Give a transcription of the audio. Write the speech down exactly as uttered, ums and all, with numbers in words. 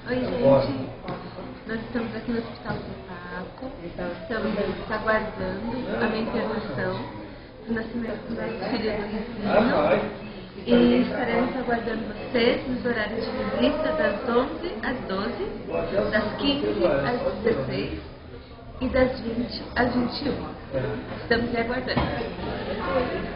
Oi, gente. Nós estamos aqui no Hospital do Paco. Estamos aguardando a minha internação do nascimento do nosso filho Luizinho. E estaremos aguardando vocês nos horários de visita das onze às doze, das quinze às dezesseis e das vinte às vinte e uma. Estamos aguardando.